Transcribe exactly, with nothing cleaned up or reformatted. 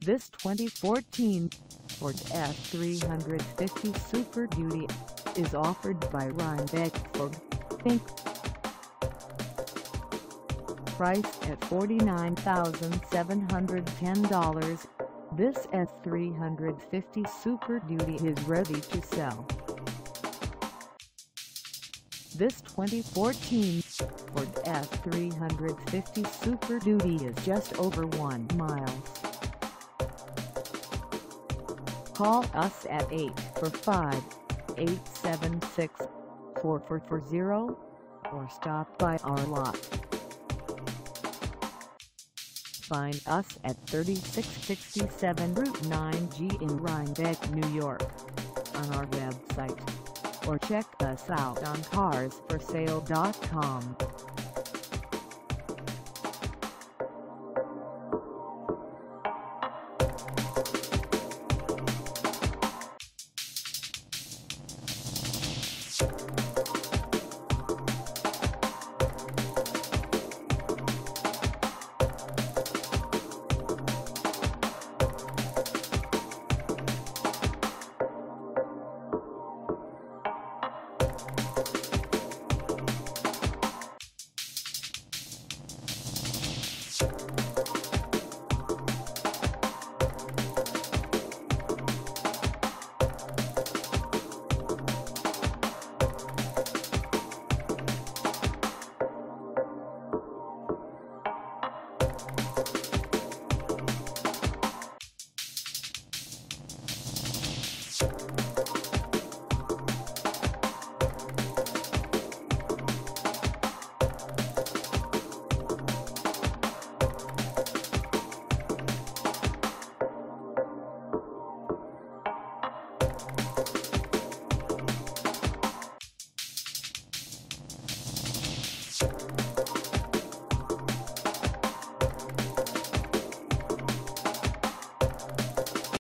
This twenty fourteen Ford F three fifty Super Duty is offered by Rhinebeck Ford, Incorporated. Priced at forty-nine thousand seven hundred ten dollars, this F three fifty Super Duty is ready to sell. This twenty fourteen Ford F three fifty Super Duty is just over one mile. Call us at eight four five, eight seven six, four four four zero or stop by our lot. Find us at thirty-six sixty-seven Route nine G in Rhinebeck, New York, on our website, or check us out on cars for sale dot com.